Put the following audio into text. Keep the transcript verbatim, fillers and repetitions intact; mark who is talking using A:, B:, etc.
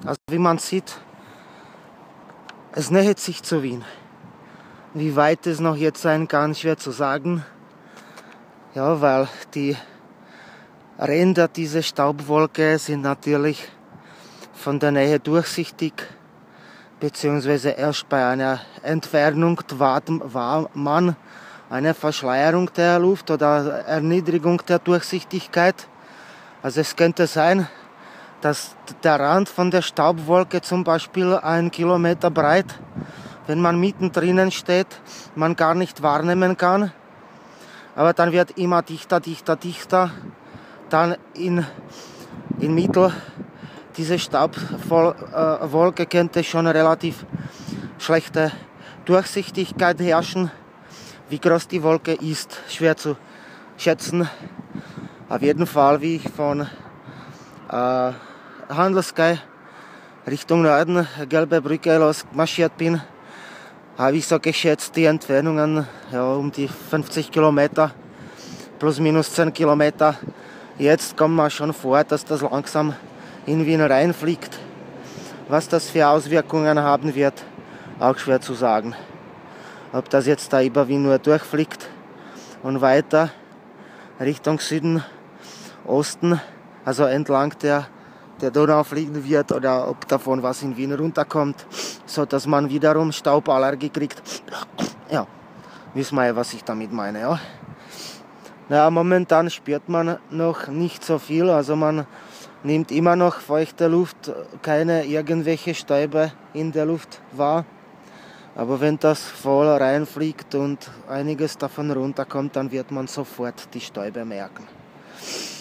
A: Also wie man sieht, es nähert sich zu Wien. Wie weit es noch jetzt sein kann, schwer zu sagen. Ja, weil die Ränder dieser Staubwolke sind natürlich von der Nähe durchsichtig, beziehungsweise erst bei einer Entfernung war man eine Verschleierung der Luft oder Erniedrigung der Durchsichtigkeit. Also es könnte sein, dass der Rand von der Staubwolke zum Beispiel einen Kilometer breit, wenn man mittendrin steht, man gar nicht wahrnehmen kann. Aber dann wird immer dichter, dichter, dichter. Dann in, in Mittel diese Staubwolke könnte schon relativ schlechte Durchsichtigkeit herrschen. Wie groß die Wolke ist, schwer zu schätzen. Auf jeden Fall, wie ich von äh, Handelskai Richtung Norden, Gelbe Brücke los marschiert bin, habe ich so geschätzt, die Entfernungen ja, um die fünfzig Kilometer, plus minus zehn Kilometer. Jetzt kommt man schon vor, dass das langsam in Wien reinfliegt. Was das für Auswirkungen haben wird, auch schwer zu sagen. Ob das jetzt da über Wien nur durchfliegt und weiter Richtung Süden, Osten, also entlang der, der Donau fliegen wird, oder ob davon was in Wien runterkommt, so dass man wiederum Stauballergie kriegt. Ja, wissen wir ja, was ich damit meine. Ja. Ja, momentan spürt man noch nicht so viel, also man nimmt immer noch feuchte Luft, keine irgendwelche Stäube in der Luft wahr. Aber wenn das voll reinfliegt und einiges davon runterkommt, dann wird man sofort die Stäube merken.